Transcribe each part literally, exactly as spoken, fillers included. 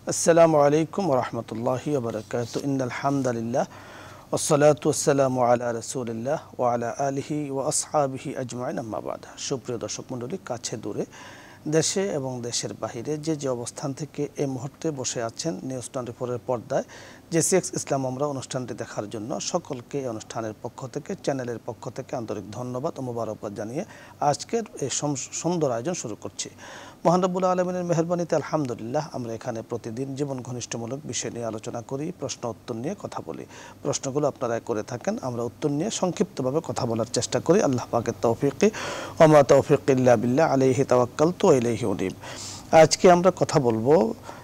আসসালামু আলাইকুম ওয়া রাহমাতুল্লাহি ওয়া বারাকাতুহু ইন্নাল হামদালিল্লাহ ওয়াসসালাতু ওয়াসসালামু আলা রাসূলিল্লাহ ওয়া আলা আলিহি ওয়া আসহাবিহি আজমাইন আম্মা বাদ। সুপ্রিয় দর্শক মণ্ডলী, কাছে দূরে, দেশে এবং দেশের বাহিরে যে যে অবস্থান থেকে এই মুহূর্তে বসে আছেন নিউজ টোয়েন্টি ফোর এর পর্দায় জেসিএক্স ইসলাম আমরা অনুষ্ঠানটি দেখার জন্য সকলকে এই অনুষ্ঠানের পক্ষ থেকে, চ্যানেলের পক্ষ থেকে আন্তরিক ধন্যবাদ ও মোবারকবাদ জানিয়ে আজকের এই সুন্দর আয়োজন শুরু করছি। মহান রব্বুল আলামিনের মেহেরবানিতে আলহামদুলিল্লাহ আমরা এখানে প্রতিদিন জীবন ঘনিষ্ঠমূলক বিষয় নিয়ে আলোচনা করি, প্রশ্ন উত্তর নিয়ে কথা বলি। প্রশ্নগুলো আপনারা করে থাকেন, আমরা উত্তর নিয়ে সংক্ষিপ্তভাবে কথা বলার চেষ্টা করি। আল্লাহ পাকের তৌফিকে ওয়া মা তৌফিক ইল্লা বিল্লাহ, আলাইহি তাওয়াক্কালতু ওয়া ইলাইহি উনীব। আজকে আমরা কথা বলবো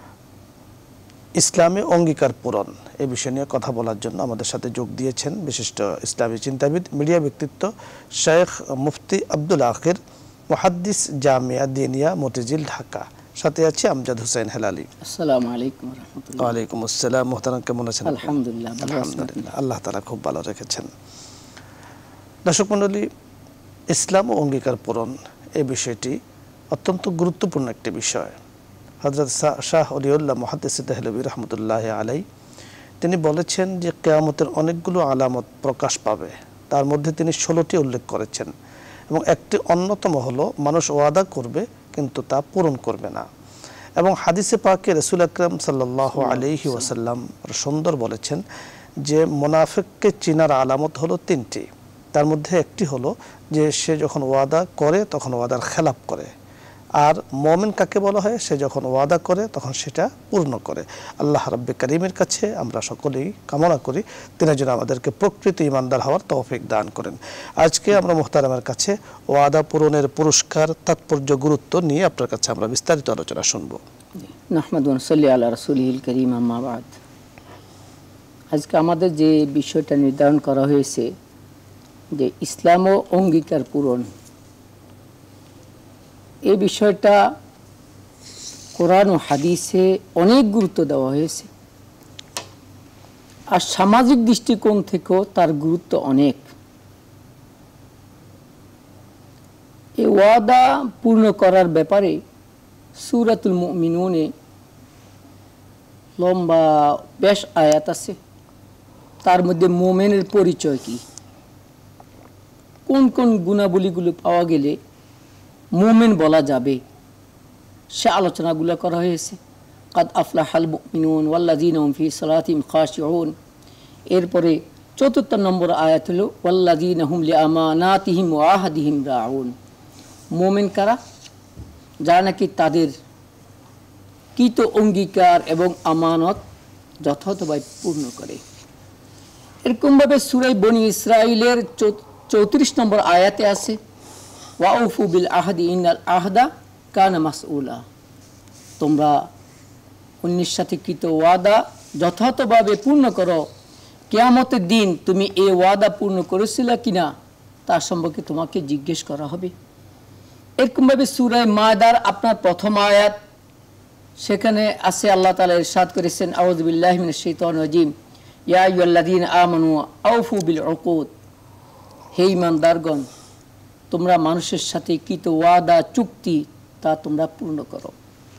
ইসলামে অঙ্গীকার পূরণ এই বিষয় নিয়ে কথা বলার জন্য আমাদের সাথে যোগ দিয়েছেন বিশিষ্ট ইসলামী চিন্তাবিদ, মিডিয়া ব্যক্তিত্ব শেখ মুফতি আব্দুল আখির, মুহাদ্দিস, জামিয়া দিনিয়া, মতিঝিল, ঢাকা। সাথে আছে আমজাদ হোসেন হেলালি। আসসালামু আলাইকুম ওয়া রাহমাতুল্লাহ। ওয়া আলাইকুম আসসালাম। মুহতারাম, কেমন আছেন? আলহামদুলিল্লাহ, আলহামদুলিল্লাহ, আল্লাহ তাআলা খুব ভালো রেখেছেন। দর্শক মণ্ডলী, ইসলাম ও অঙ্গীকার পূরণ এই বিষয়টি অত্যন্ত গুরুত্বপূর্ণ একটি বিষয়। হযরত শাহ ওলিউল্লাহ মুহাদ্দিস দেহলভী রহমতুল্লাহ আলাই তিনি বলেছেন যে কিয়ামতের অনেকগুলো আলামত প্রকাশ পাবে, তার মধ্যে তিনি ষোলোটি উল্লেখ করেছেন এবং একটি অন্যতম হলো মানুষ ওয়াদা করবে কিন্তু তা পূরণ করবে না। এবং হাদিসে পাকে রাসূল আকরাম সাল্লাল্লাহু আলাইহি ওয়াসাল্লাম সুন্দর বলেছেন যে মুনাফিককে চিনার আলামত হলো তিনটি। তার মধ্যে একটি হলো যে সে যখন ওয়াদা করে তখন ওয়াদার খেলাপ করে, আর মুমিন কাকে বলা হয়? সে যখন ওয়াদা করে তখন সেটা পূর্ণ করে। আল্লাহ রাব্বে কারীমের কাছে আমরা সকলেই কামনা করি তিনি যেন আমাদেরকে প্রকৃত ঈমানদার হওয়ার তৌফিক দান করেন। আজকে আমরা মুহতারামের কাছে ওয়াদা পূরণের পুরস্কার, তাৎপর্য, গুরুত্ব নিয়ে আপনার কাছে আমরা বিস্তারিত আলোচনা শুনব। নাহমাদু ওয়া নুসাল্লি আলা রাসূলিল কারীম, আম্মা বাদ। আজকে আমাদের যে বিষয়টা নির্ধারণ করা হয়েছে যে ইসলাম ও অঙ্গীকার পূরণ, এই বিষয়টা কোরআন ও হাদিসে অনেক গুরুত্ব দেওয়া হয়েছে, আর সামাজিক দৃষ্টিকোণ থেকেও তার গুরুত্ব অনেক। এই ওয়াদা পূর্ণ করার ব্যাপারে সূরাতুল মুমিনুনে লম্বা বেশ আয়াত আছে। তার মধ্যে মুমিনের পরিচয় কি, কোন কোন গুণাবলীগুলো পাওয়া গেলে মুমিন বলা যাবে, সে আলোচনাগুলো করা হয়েছে। কাদ আফলাহাল মুমিনুন ওয়াল্লাযীনা হুম ফী সালাতিহিম খাশিউন। এরপরে চতুর্থ নম্বর আয়াত হলো ওয়াল্লাযীনা হুম লিআমানাতিহিম ওয়া আহদিহিম রাউন। মুমিন কারা? যারা নাকি তাদের কৃত অঙ্গীকার এবং আমানত যথাযথভাবে পূর্ণ করে। এরকমভাবে সূরা বনী ইসরাঈলের চৌত্রিশ নম্বর আয়াতে আছে ওয়াউফু বিল আহদি ইন্নাল আহদা কানা মাসউলা। তোমরা অন্যের সাথে কৃত ওয়াদা যথাযথভাবে পূর্ণ করো, কিয়ামতের দিন তুমি এই ওয়াদা পূর্ণ করেছিলে কিনা তার সম্পর্কে তোমাকে জিজ্ঞেস করা হবে। এরকমভাবে সূরা মায়দার আপনার প্রথম আয়াত, সেখানে আছে আল্লাহ তাআলা ইরশাদ করেছেন আউযু বিল্লাহি মিনাশ শাইতানির রাজিম ইয়া আইয়ুহাল্লাযীনা আমানু আউফু বিল উকুদ। হে ঈমানদারগণ, তোমরা মানুষের সাথে কৃত ওয়াদা চুক্তি তা তোমরা পূর্ণ করো।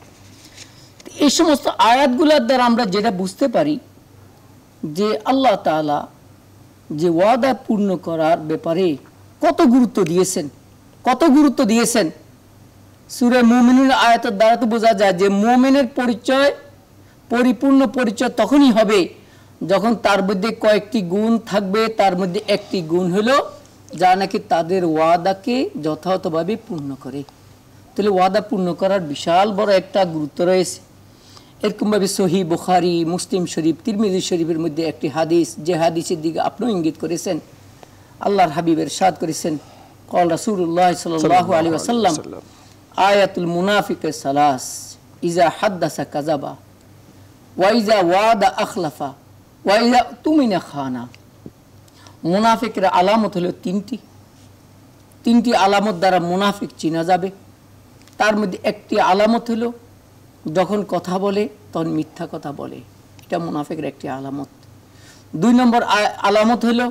এই সমস্ত আয়াতগুলোর দ্বারা আমরা যেটা বুঝতে পারি যে আল্লাহ তাআলা যে ওয়াদা পূর্ণ করার ব্যাপারে কত গুরুত্ব দিয়েছেন, কত গুরুত্ব দিয়েছেন। সূরা মুমিনুন আয়াতের দ্বারা তো বোঝা যায় যে মুমিনের পরিচয়, পরিপূর্ণ পরিচয় তখনই হবে যখন তার মধ্যে কয়েকটি গুণ থাকবে। তার মধ্যে একটি গুণ হলো যা নাকি তাদের ওয়াদাকে যথাযথভাবে পূর্ণ করে। তাহলে ওয়াদা পূর্ণ করার বিশাল বড় একটা গুরুত্ব রয়েছে। এরকমভাবে সহিহ বুখারী, মুসলিম শরীফ, তিরমিজি শরীফের মধ্যে একটি হাদিস, যে হাদিসের দিকে আপনিও ইঙ্গিত করেছেন, আল্লাহর হাবিব ইরশাদ করেছেন ক্বাল রাসূলুল্লাহ সাল্লাল্লাহু আলাইহি ওয়াসাল্লাম আয়াতুল মুনাফিক সালাস ইজা হাদ্দাসা কাযাবা ওয়া ইজা ওয়াদা আখলাফা ওয়া ইজা তুমিনা খানা। মুনাফিকের আলামত হলো তিনটি। তিনটি আলামত দ্বারা মুনাফিক চিনা যাবে। তার মধ্যে একটি আলামত হলো যখন কথা বলে তখন মিথ্যা কথা বলে, এটা মুনাফিকের একটি আলামত। দুই নম্বর আলামত হলো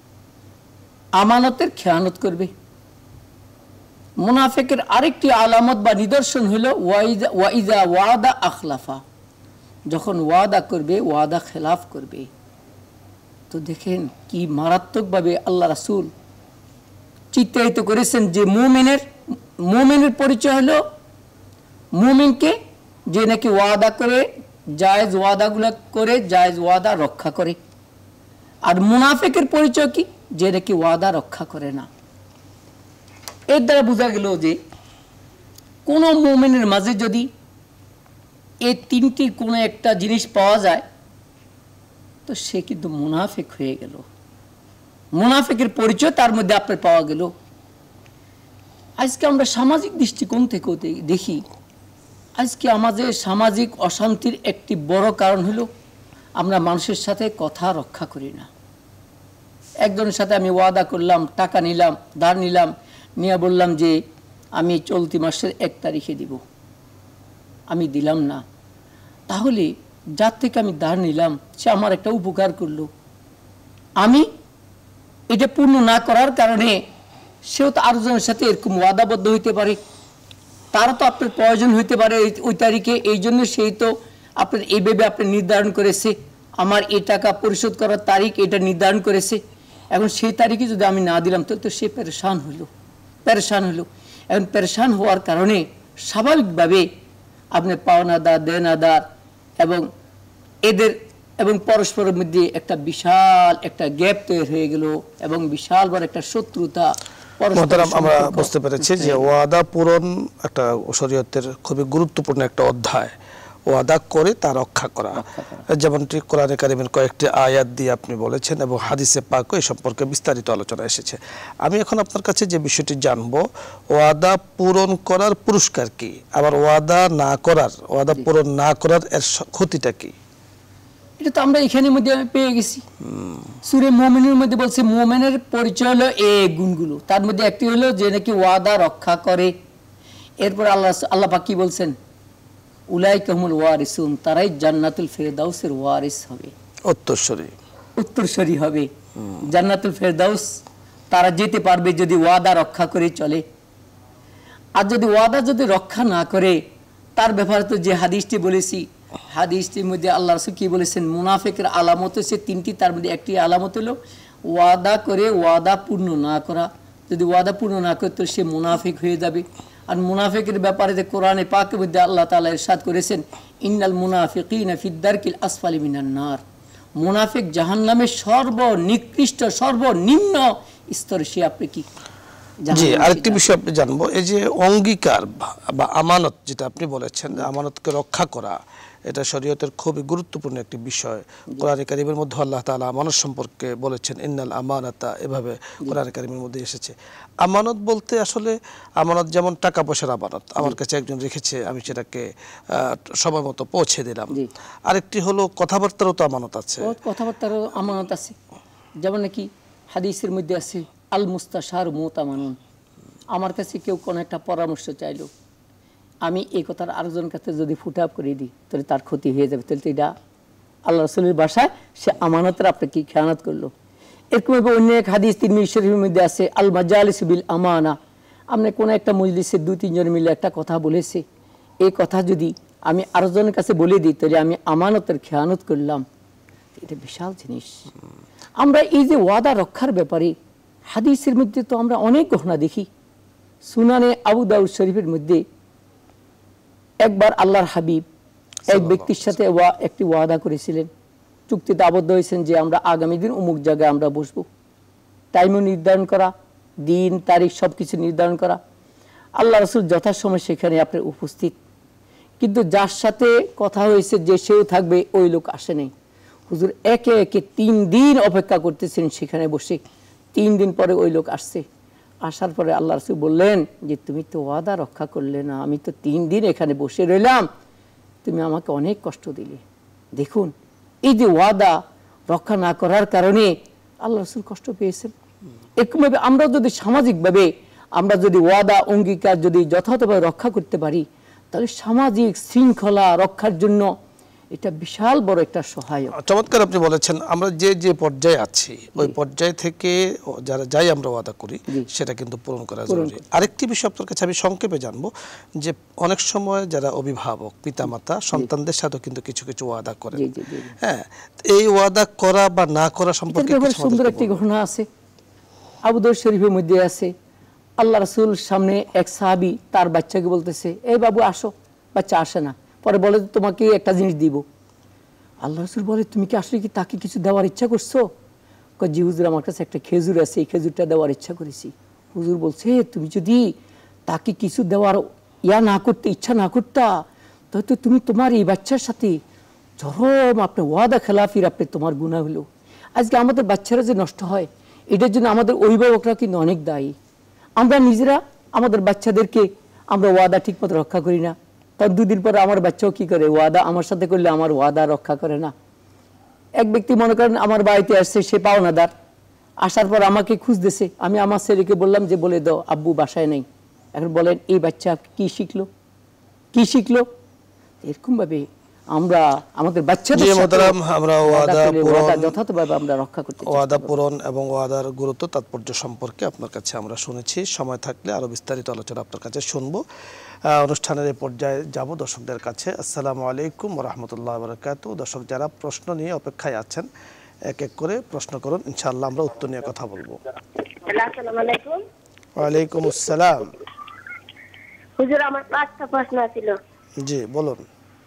আমানতের খেয়ানত করবে। মুনাফিকের আরেকটি আলামত বা নিদর্শন হলো ওয়াইজা ওয়াইজা ওয়াদা আখলাফা, যখন ওয়াদা করবে ওয়াদা খেলাফ করবে। তো দেখেন কি মারাত্মকভাবে আল্লাহ রাসূল চিত্রায়িত করেছেন যে মুমিনের মুমিনের পরিচয় হলো মুমিনকে যে নাকি ওয়াদা করে জায়েজ ওয়াদাগুলো করে জায়েজ ওয়াদা রক্ষা করে। আর মুনাফিকের পরিচয় কি? যে নাকি ওয়াদা রক্ষা করে না। এর দ্বারা বোঝা গেল যে কোন মুমিনের মাঝে যদি এই তিনটির কোনো একটা জিনিস পাওয়া যায় তো সে কিন্তু মুনাফিক হয়ে গেল। মুনাফিকের পরিচয় তার মধ্যে আপনার পাওয়া গেল। আজকে আমরা সামাজিক দৃষ্টিকোণ থেকে দেখি, আজকে আমাদের সামাজিক অশান্তির একটি বড় কারণ হলো আমরা মানুষের সাথে কথা রক্ষা করি না। একজনের সাথে আমি ওয়াদা করলাম, টাকা নিলাম, ধার নিলাম, নিয়ে বললাম যে আমি চলতি মাসের এক তারিখে দিব, আমি দিলাম না। তাহলে যার থেকে আমি ধার নিলাম সে আমার একটা উপকার করলো, আমি এটা পূর্ণ না করার কারণে সেও তো আরেকজনের সাথে এরকম ওয়াদাবদ্ধ হইতে পারে, তারও তো আপনার প্রয়োজন হইতে পারে ওই তারিখে। এই জন্য সেই তো আপনার এইভাবে আপনি নির্ধারণ করেছে, আমার এই টাকা পরিশোধ করার তারিখ এটা নির্ধারণ করেছে। এখন সেই তারিখে যদি আমি না দিলাম তো তো সে পেরেশান হইল পেরেশান হইল এখন পেরেশান হওয়ার কারণে স্বাভাবিকভাবে আপনি পাওনাদার দেনাদার এবং এদের এবং পরস্পরের মধ্যে একটা বিশাল একটা গ্যাপ তৈরি হয়ে গেল এবং বিশাল বড় একটা শত্রুতা। আমরা বুঝতে পেরেছি যে ওয়াদা পূরণ একটা শরীয়তের খুবই গুরুত্বপূর্ণ একটা অধ্যায়। ওয়াদা করে তা রক্ষা করা, যেমনটি কোরআনে কারিমের কয়েকটি আয়াত দিয়ে আপনি বলেছেন এবং হাদিসে পাকও এই সম্পর্কে বিস্তারিত আলোচনা এসেছে। আমি এখন আপনার কাছে যে বিষয়টি জানবো, ওয়াদা পূরণ করার পুরস্কার কি, আবার ওয়াদা না করার ওয়াদা পূরণ না করার এর ক্ষতিটা কি? এটা তো আমরা এখানের মধ্যে পেয়ে গেছি। সূরা মুমিনের মধ্যে বলছে মুমিনের পরিচয় হলো এই গুণগুলো, তার মধ্যে একটি হলো যে নাকি ওয়াদা রক্ষা করে। এরপর আল্লাহ আল্লাহ পাক কি বলছেন? উলাইকা হুমুল ওয়ারিসুন, তারাই জান্নাতুল ফেরদাউসের ওয়ারিস হবে, উত্তরসূরি উত্তরসূরি হবে। জান্নাতুল ফেরদাউস তারা যেতে পারবে যদি ওয়াদা রক্ষা করে চলে। আর যদি ওয়াদা যদি রক্ষা না করে, তার ব্যাপারে তো যে হাদিসটি বলেছি, হাদিসটির মধ্যে আল্লাহ রাসূল কি বলেছেন? মুনাফিকের আলামত হচ্ছে তিনটি, তার মধ্যে একটি আলামত হলো ওয়াদা করে ওয়াদা পূর্ণ না করা। যদি ওয়াদা পূর্ণ না করে তো সে মুনাফিক হয়ে যাবে। আর মুনাফিকের ব্যাপারে যে কোরআনে পাকের মধ্যে আল্লাহ তাআলা ইরশাদ করেছেন, ইন্নাল মুনাফিকিনা ফিদ দারকিল আসফালি মিনান নার, মুনাফিক জাহান্নামের সর্বনিকৃষ্ট সর্বনিম্ন স্তরে সে। আপনি কি জি আরেকটি বিষয় আপনি জানবো, এই যে অঙ্গীকার বা আমানত যেটা আপনি বলেছেন, আমানতকে রক্ষা করা, এটা শরীয়তের খুবই গুরুত্বপূর্ণ একটি বিষয়। কোরআনে কারিমের মধ্যে আল্লাহ তাআলা আমানত সম্পর্কে বলেছেন ইন্নাল আমানাতা, এভাবে কোরআনে কারিমের মধ্যে এসেছে। আমানত বলতে আসলে আমানত যেমন টাকা পয়সার আমানত, আমার কাছে একজন রেখেছে, আমি সেটাকে সময় মতো পৌঁছে দিলাম। আরেকটি হলো কথাবার্তারও তো আমানত আছে। কথাবার্তারও আমানত আছে, যেমন নাকি হাদিসের মধ্যে আছে আল মুস্তাশার মুতামানুন, আমার কাছে কেউ কোনো একটা পরামর্শ চাইলো, আমি এই কথার আরেকজনের কাছে যদি ফুট আপ করে দিই তাহলে তার ক্ষতি হয়ে যাবে, তাহলে তো এটা আল্লাহ রাসূলের ভাষায় সে আমানতের আপনি কি খেয়ানত করলো। এরকমভাবে অন্য এক হাদিস তিরমিজি শরীফের মধ্যে আছে আল মাজালিস বিল আমানা, আপনি কোনো একটা মজলিসে দুই তিনজন মিলে একটা কথা বলেছে, এই কথা যদি আমি আরেকজনের কাছে বলে দিই তাহলে আমি আমানতের খেয়ানত করলাম। এটা বিশাল জিনিস। আমরা এই যে ওয়াদা রক্ষার ব্যাপারে হাদিসের মধ্যে তো আমরা অনেক ঘটনা দেখি। সুনানে আবু দাউদ শরীফের মধ্যে একবার আল্লাহর হাবিব এক ব্যক্তির সাথে একটি ওয়াদা করেছিলেন, চুক্তিতে আবদ্ধ হয়েছেন যে আমরা আগামী দিন অমুক জায়গায় আমরা বসবো, টাইমও নির্ধারণ করা, দিন তারিখ সব কিছু নির্ধারণ করা। আল্লাহ রাসূল যথাসময় সেখানে আপনার উপস্থিত, কিন্তু যার সাথে কথা হয়েছে যে সেও থাকবে ওই লোক আসে নাই। হুজুর একে একে তিন দিন অপেক্ষা করতেছেন সেখানে বসে, তিন দিন পরে ওই লোক আসছে। আসার পরে আল্লাহ রাসূল বললেন যে তুমি তো ওয়াদা রক্ষা করলে না, আমি তো তিন দিন এখানে বসে রইলাম, তুমি আমাকে অনেক কষ্ট দিলে। দেখুন এই যে ওয়াদা রক্ষা না করার কারণে আল্লাহ রাসূল কষ্ট পেয়েছেন। এরকমভাবে আমরা যদি সামাজিকভাবে আমরা যদি ওয়াদা অঙ্গীকার যদি যথাযথভাবে রক্ষা করতে পারি, তাহলে সামাজিক শৃঙ্খলা রক্ষার জন্য এটা বিশাল বড় একটা সহায়ক। চমৎকার আপনি বলেছেন। আমরা যে যে পর্যায়ে আছি ওই পর্যায় থেকে যারা যাই আমরা ওয়াদা করি সেটা কিন্তু পূরণ করা জরুরি। আরেকটি বিষয় আপনার কাছে আমি সংক্ষেপে জানবো যে অনেক সময় যারা অভিভাবক পিতামাতা সন্তানদের সাথে কিন্তু কিছু কিছু ওয়াদা করেন, হ্যাঁ, এই ওয়াদা করা বা না করা সম্পর্কে সুন্দর একটি ঘটনা আছে, আবু দাউদ শরীফের মধ্যে আছে। আল্লাহ রাসূল সামনে এক সাহাবী তার বাচ্চাকে বলতেছে, এই বাবু আসো, বাচ্চা আসে না, পরে বলে তোমাকে একটা জিনিস দিব। আল্লাহ রাসূল বলে, তুমি কি আসলে কি তাকে কিছু দেওয়ার ইচ্ছা করছো? কয়, জি হুজুর, আমার কাছে একটা খেজুর আছে, এই খেজুরটা দেওয়ার ইচ্ছা করেছি। হুজুর বলছে, তুমি যদি তাকে কিছু দেওয়ার ইয়া না করতে, ইচ্ছা না করতা, তাহলে তুমি তোমার এই বাচ্চার সাথে চরম আপনি ওয়াদা খেলাফির আপনি তোমার গুনাহ হলো। আজকে আমাদের বাচ্চারা যে নষ্ট হয়, এটার জন্য আমাদের অভিভাবকরা কিন্তু অনেক দায়ী। আমরা নিজেরা আমাদের বাচ্চাদেরকে আমরা ওয়াদা ঠিক মতো রক্ষা করি না। তার দুদিন পরে আমার বাচ্চাও কি করে, ওয়াদা আমার সাথে করলে আমার ওয়াদা রক্ষা করে না। এক ব্যক্তি মনে করেন আমার বাড়িতে আসছে, সে পাওনাদার, আসার পর আমাকে খুঁজতেছে। আমি আমার ছেলেকে বললাম যে বলে দাও আব্বু বাসায় নেই। এখন বলেন এই বাচ্চা কি শিখলো, কি শিখলো? এরকম ভাবে আমরা আমাদের বাচ্চাদের সাথে আমরা ওয়াদা পূরণ যথাযথভাবে আমরা রক্ষা করতে চাই। ওয়াদা পূরণ এবং ওয়াদার গুরুত্ব তাৎপর্য সম্পর্কে আপনার কাছে আমরা শুনেছি। সময় থাকলে আরো বিস্তারিত আলোচনা আপনার কাছে শুনবো। অনুষ্ঠানের এই পর্যায়ে যাব দর্শকদের কাছে। আসসালামু আলাইকুম ওয়া রাহমাতুল্লাহি ওয়া বারাকাতুহু। দর্শক যারা প্রশ্ন নিয়ে অপেক্ষায় আছেন এক এক করে প্রশ্ন করুন, ইনশাআল্লাহ আমরা উত্তর নিয়ে কথা বলবো। আসসালামু আলাইকুম। ওয়া আলাইকুম আসসালাম। হুজুর, আমার পাঁচটা প্রশ্ন ছিল। জি বলুন।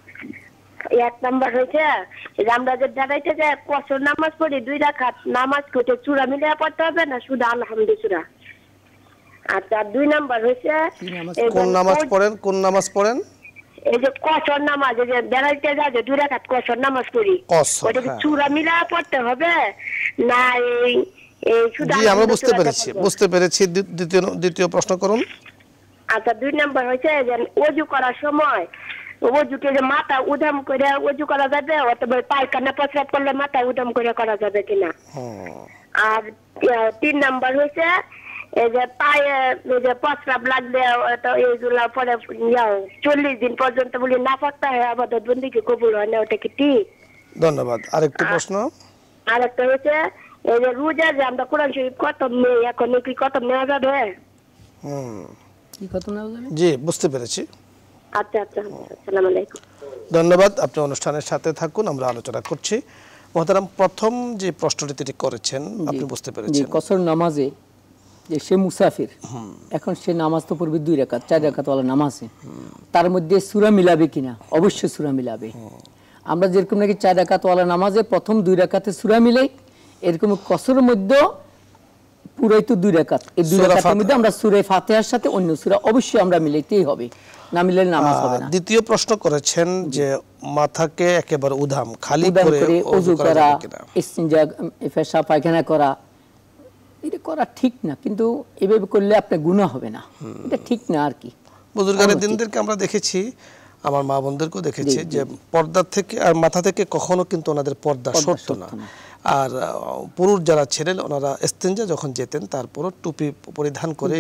এক নাম্বার হইছে যে আমরা যে দাঁড়াইতে যে কসর নামাজ পড়ি দুই রাকাত, নামাজ কইতে চূড়া মিলিয়ে পড়তে হবে না শুধু আলহামদুলিল্লাহ? আচ্ছা, দুই নাম্বার হইছে কোন নামাজ পড়েন, কোন নামাজ পড়েন? এই যে কসর নামাজ, এই যে দাঁড়াইতে যায় যে দুই রাকাত কসর নামাজ পড়ি, ওটা কি চূড়া মিলিয়ে পড়তে হবে না এই এই শুধু? জি আমরা বুঝতে পেরেছি, বুঝতে পেরেছি। দ্বিতীয় দ্বিতীয় প্রশ্ন করুন। আচ্ছা, দুই নাম্বার হইছে যে ওযু করার সময় ওযুকে যে মাথা উদাম করে ওযু করা যাবে, অথবা পায়খানা প্রস্রাব করলে মাথা উদাম করে করা যাবে কিনা? আর তিন নাম্বার হইছে এই যে পায়ে যে প্রস্রাব লাগলে এইগুলা পরে চল্লিশ দিন পর্যন্ত বলি না পড়তে হয়, আবাদত বন্দেগী কবুল হয় না, ওটা কি ঠিক? ধন্যবাদ। আরেকটি প্রশ্ন। আরেকটা হচ্ছে এই যে রোজা যে আমরা কোরআন শরীফ খতম নেই, এখন কি খতম নেওয়া যাবে? হুম, কি খতম নেওয়া যাবে? জি বুঝতে পেরেছি। আচ্ছা আচ্ছা, আসসালামু আলাইকুম। ধন্যবাদ। আপনি অনুষ্ঠানের সাথে থাকুন, আমরা আলোচনা করছি। মহতারাম, প্রথম যে প্রশ্নটি তিনি করেছেন আপনি বুঝতে পেরেছেন। কসর নামাজে যে সে মুসাফির, এখন সে নামাজ তো পড়বে দুই রাকাত, চার রাকাত ওয়ালা নামাজে, তার মধ্যে সূরা মিলাবে কিনা? অবশ্যই সূরা মিলাবে। আমরা যেরকম নাকি চার রাকাত ওয়ালা নামাজে প্রথম দুই রাকাতে সূরা মিলাই, এরকম কসরের মধ্যে পুরাই তো দুই রাকাত, এই দুই রাকাতের মধ্যে আমরা সূরা ফাতিহার সাথে অন্য সূরা অবশ্যই আমরা মিলাইতেই হবে, না মিলালে নামাজ হবে না। দ্বিতীয় প্রশ্ন করেছেন যে মাথাকে একেবারে উধাম খালি করে ওযু করা, ইস্তিনজা পেশাব পায়খানা করা, এটা করা ঠিক না, কিন্তু এভাবে করলে আপনার গুনাহ হবে না, এটা ঠিক না আর কি। বুজুর্গানে দিনদেরকে আমরা দেখেছি, আমার মা বোনদেরকেও দেখেছি যে পর্দা থেকে আর মাথা থেকে কখনো কিন্তু ওনাদের পর্দা সরতো না। আর পুরুষ যারা ছিলেন ওনারা ইস্তিনজা যখন যেতেন তারপরও টুপি পরিধান করে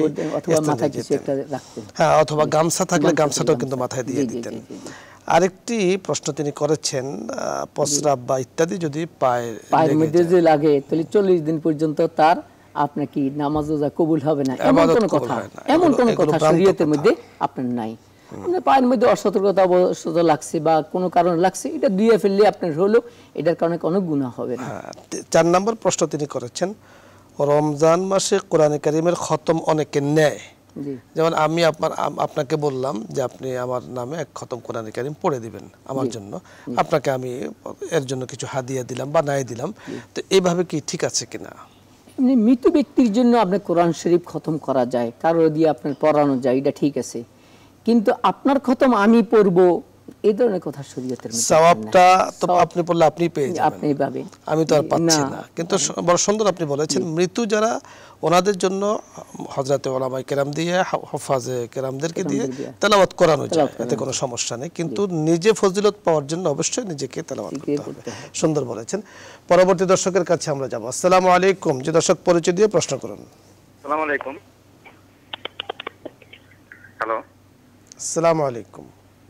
হ্যাঁ, অথবা গামছা থাকলে গামছাটাও কিন্তু মাথায় দিয়ে দিতেন। আরেকটি প্রশ্ন তিনি করেছেন, প্রস্রাব বা ইত্যাদি যদি পায়ের পায়ের মধ্যে যে লাগে তাহলে চল্লিশ দিন পর্যন্ত তার আপনার কি নামাজ রোজা কবুল হবে না, এমন কোন কথা, এমন কোন কথা শরীয়তের মধ্যে আপনার নাই। আপনার পায়ের মধ্যে অসতর্কতা অবশ্য লাগছে বা কোনো কারণ লাগছে, এটা ধুয়ে ফেললে আপনার হলো, এটার কারণে কোনো গুনাহ হবে না। চার নম্বর প্রশ্ন তিনি করেছেন, রমজান মাসে কোরআনে কারীমের খতম অনেকে নেয়, যেমন আমি আপনার আপনাকে বললাম যে আপনি আমার নামে এক খতম কোরআনে কারীম পড়ে দিবেন আমার জন্য, আপনাকে আমি এর জন্য কিছু হাদিয়া দিলাম বা নাই দিলাম, তো এইভাবে কি ঠিক আছে কিনা? এমনি মৃত ব্যক্তির জন্য আপনার কোরআন শরীফ খতম করা যায়, কারো দিয়ে আপনার পড়ানো যায়, এটা ঠিক আছে, কিন্তু আপনার খতম আমি পড়বো এই ধরনের কথা শরীয়তের মধ্যে সওয়াবটা তো আপনি পড়লে আপনি পেয়ে যাবেন, আপনি পাবেন, আমি তো আর পাচ্ছি না। কিন্তু বড় সুন্দর আপনি বলেছেন, মৃত্যু যারা ওনাদের জন্য হযরতে উলামায়ে কেরাম দিয়ে হুফাজে কেরামদেরকে দিয়ে তেলাওয়াত করানো যায়, এতে কোনো সমস্যা নেই, কিন্তু নিজে ফজিলত পাওয়ার জন্য অবশ্যই নিজেকে তেলাওয়াত করতে হবে। সুন্দর বলেছেন। পরবর্তী দর্শকের কাছে আমরা যাব। আসসালামু আলাইকুম। যে দর্শক পরিচয় দিয়ে প্রশ্ন করুন। আসসালামু আলাইকুম। হ্যালো, আসসালামু আলাইকুম।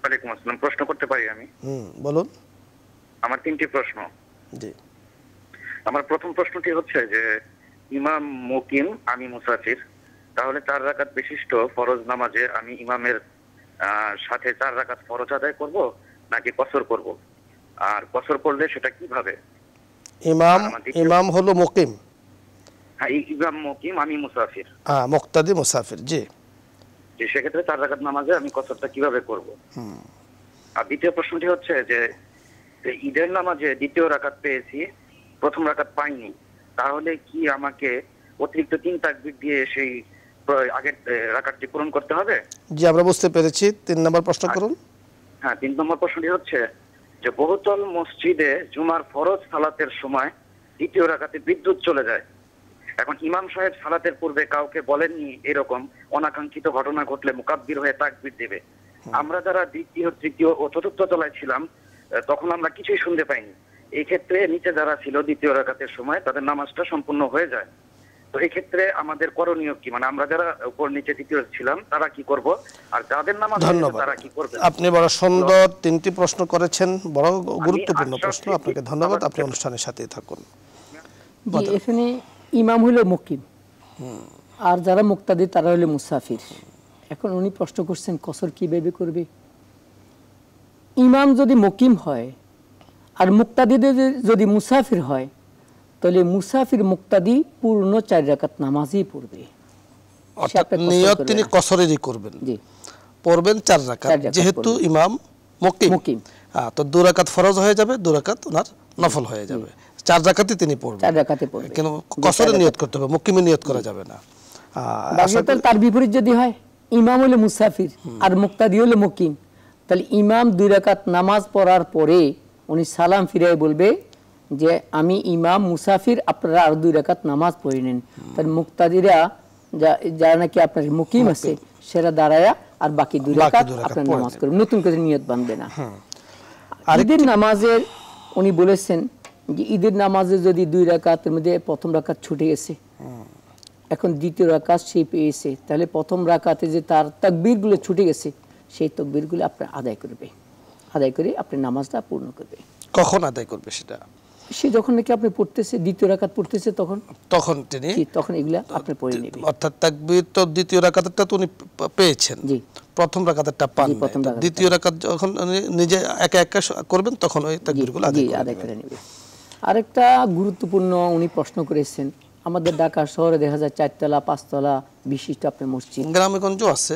ওয়ালাইকুম আসসালাম। প্রশ্ন করতে পারি আমি? হুম, বলুন। আমার তিনটি প্রশ্ন। জি। আমার প্রথম প্রশ্নটি হচ্ছে যে ইমাম মুকিম, আমি মুসাফির, তাহলে চার রাকাত বিশিষ্ট ফরজ নামাজে আমি ইমামের সাথে চার রাকাত ফরজ আদায় করব নাকি কসর করব? আর কসর করলে সেটা কিভাবে? ইমাম ইমাম হলো মুকিম। হ্যাঁ, ইমাম মুকিম, আমি মুসাফির। হ্যাঁ, মুক্তাদি মুসাফির। জি। যে সেক্ষেত্রে চার রাকাত নামাজে আমি কসরটা কিভাবে করব? হুম। আর দ্বিতীয় প্রশ্নটি হচ্ছে যে ঈদের নামাজে দ্বিতীয় রাকাত পেয়েছি, প্রথম রাকাত পাইনি, তাহলে কি আমাকে অতিরিক্ত তিন তাকবীর দিয়ে সেই আগের রাকাতটি পূরণ করতে হবে? জি, আমরা বুঝতে পেরেছি। তিন নম্বর প্রশ্ন করুন। হ্যাঁ, তিন নম্বর প্রশ্নটি হচ্ছে যে বহুতল মসজিদে জুমার ফরজ সালাতের সময় দ্বিতীয় রাকাতে বিদ্যুৎ চলে যায়। এখন ইমাম সাহেব সালাতের পূর্বে কাউকে বলেননি এরকম অনাকাঙ্ক্ষিত ঘটনা ঘটলে মুকাব্বির হয়ে তাকবীর দেবে। আমরা যারা দ্বিতীয়, তৃতীয় ও চতুর্থ তলায় ছিলাম তখন আমরা কিছুই শুনতে পাইনি। এই ক্ষেত্রে নিচে যারা ছিল দ্বিতীয় রাকাতের সময় তাদের নামাজটা সম্পূর্ণ হয়ে যায়। তো এই ক্ষেত্রে আমাদের করণীয় কি? মানে আমরা যারা উপর নিচে তৃতীয় ছিলাম তারা কি করব, আর যাদের নামাজ তারা কি করবে? আপনি বড় সুন্দর তিনটি প্রশ্ন করেছেন, বড় গুরুত্বপূর্ণ প্রশ্ন। আপনাকে ধন্যবাদ। আপনি অনুষ্ঠানের সাথেই থাকুন। জি, এখানে ইমাম হলো মুকিম আর যারা মুক্তাদি তারা হলো মুসাফির। এখন উনি প্রশ্ন করছেন কসর কিভাবে করবে। ইমাম যদি মুকিম হয় আর মুক্তাদি যদি মুসাফির হয় তাহলে মুসাফির মুক্তাদি পূর্ণ চার রাকাত নামাজই পড়বে। অর্থাৎ নিয়ত তিনি কসরেরই করবেন। জি, পড়বেন চার রাকাত, যেহেতু ইমাম মুকিম। মুকিম হ্যাঁ, তো দুই রাকাত ফরজ হয়ে যাবে, দুই রাকাত ওনার নফল হয়ে যাবে। চার রাকাতই তিনি পড়বেন। চার রাকাতই পড়বেন। কিন্তু কসরের নিয়ত করতে হবে, মুকিমে নিয়ত করা যাবে না। আর তার বিপরীত যদি হয়, ইমাম হলো মুসাফির আর মুক্তাদি হলো মুকিম, তাহলে ইমাম দুই রাকাত নামাজ পড়ার পরে উনি সালাম ফিরিয়ে বলবে যে আমি ইমাম মুসাফির, আপনারা আর দুই রাকাত নামাজ পড়ে নেন। তাহলে মুক্তাদিরা যারা নাকি আপনার মুকিম আছে সেরা দাঁড়ায়া আর বাকি দুই রাকাত আপনার নামাজ করবে, নতুন করে নিয়ত বাঁধবে না। ঈদের নামাজের উনি বলেছেন যে ঈদের নামাজে যদি দুই রাকাতের মধ্যে প্রথম রাকাত ছুটে গেছে, এখন দ্বিতীয় রাকাত সে পেয়েছে, তাহলে প্রথম রাকাতে যে তার তাকবীরগুলো ছুটে গেছে সেই তাকবীরগুলো আপনি আদায় করবে, আদায় করে আপনি নামাজটা পূর্ণ করবে। কখন আদায় করবে সেটা? সে যখন নাকি আপনি পড়তেছে, দ্বিতীয় রাকাত পড়তেছে, তখন তখন তিনি তখন এগুলা আপনি পড়ে নেবেন। অর্থাৎ তাকবীর তো দ্বিতীয় রাকাতটা তো উনি পেয়েছেন, জি, প্রথম রাকাতটা পান না, দ্বিতীয় রাকাত যখন নিজে একা একা করবেন তখন ওই তাকবীরগুলো আদায় করে নেবেন। আরেকটা গুরুত্বপূর্ণ উনি প্রশ্ন করেছেন, আমাদের ঢাকা শহরে দেখা যায় চারতলা পাঁচতলা বিশিষ্ট আপনার মসজিদ, গ্রামে গঞ্জে আছে,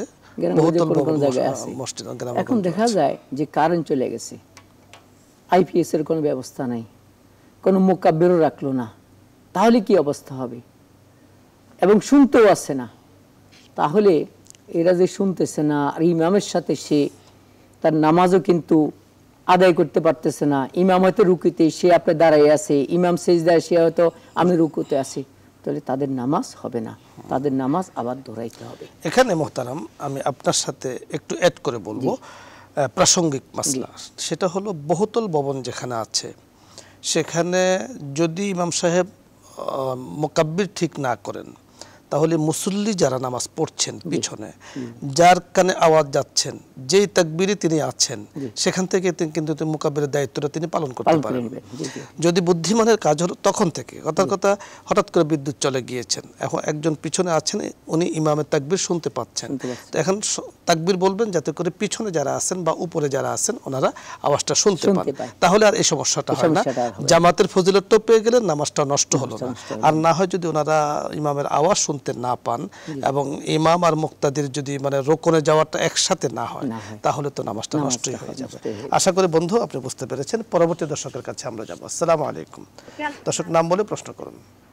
এখন দেখা যায় যে কারেন্ট চলে গেছে, আইপিএস এর কোনো ব্যবস্থা নাই, কোনো মুকাব্বিরও রাখলো না, তাহলে কি অবস্থা হবে? এবং শুনতেও আসছে না, তাহলে এরা যে শুনতেছে না আর ইমামের সাথে সে তার নামাজও কিন্তু আদায় করতে পারতেছে না, ইমাম হয়তো রুকুতে, সে আপনি দাঁড়াই আছে, ইমাম সেজদায়, সে হয়তো আমি রুকুতে আছি, তাহলে তাদের নামাজ হবে না, তাদের নামাজ আবার দৌড়াইতে হবে। এখানে মোহতারাম আমি আপনার সাথে একটু অ্যাড করে বলবো প্রাসঙ্গিক মাসলা, সেটা হলো বহুতল ভবন যেখানে আছে সেখানে যদি ইমাম সাহেব মুকাব্বির ঠিক না করেন তাহলে মুসল্লি যারা নামাজ পড়ছেন পিছনে, যার কানে আওয়াজ যাচ্ছেন, যেই তাকবীরে তিনি আছেন সেখান থেকে কিন্তু মুকাব্বিরের দায়িত্বটা তিনি পালন করতে পারেন। যদি বুদ্ধিমানের কাজ হলো তখন থেকে, কথার কথা হঠাৎ করে বিদ্যুৎ চলে গিয়েছেন, এখন একজন পিছনে আছেন, উনি ইমামের তাকবীর শুনতে পাচ্ছেন, তো এখন তাকবীর বলবেন যাতে করে পিছনে যারা আছেন বা উপরে যারা আছেন ওনারা আওয়াজটা শুনতে পান, তাহলে আর এই সমস্যাটা হয় না। জামাতের ফজিলতটাও পেয়ে গেলেন, নামাজটা নষ্ট হলো না। আর না হয় যদি ওনারা ইমামের আওয়াজ শুনতে না পান এবং ইমাম আর মুক্তাদির যদি মানে রোকনে যাওয়াটা একসাথে না হয় তাহলে তো নামাজটা নষ্টই হয়ে যাবে। আশা করি বন্ধু আপনি বুঝতে পেরেছেন। পরবর্তী দর্শকের কাছে আমরা যাব। আসসালামু আলাইকুম। দর্শক নাম বলে প্রশ্ন করুন।